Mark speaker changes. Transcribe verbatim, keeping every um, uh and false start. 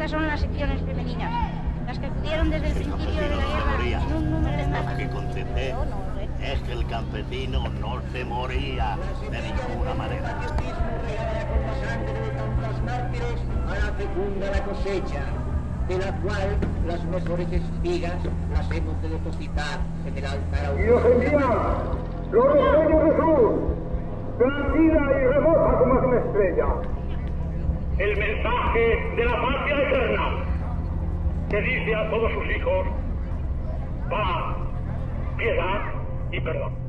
Speaker 1: Estas son las secciones femeninas, las que acudieron desde el principio de la guerra en un número de
Speaker 2: Lo que contesté es que el campesino no se moría de ninguna manera.
Speaker 3: A la fecunda la cosecha, de la cual las mejores espigas las hemos de depositar en el altar.
Speaker 4: Y os envía los destellos de Jesús, tranquila y remota como es una estrella. El mensaje de la patria eterna, que dice a todos sus hijos: paz, piedad y perdón.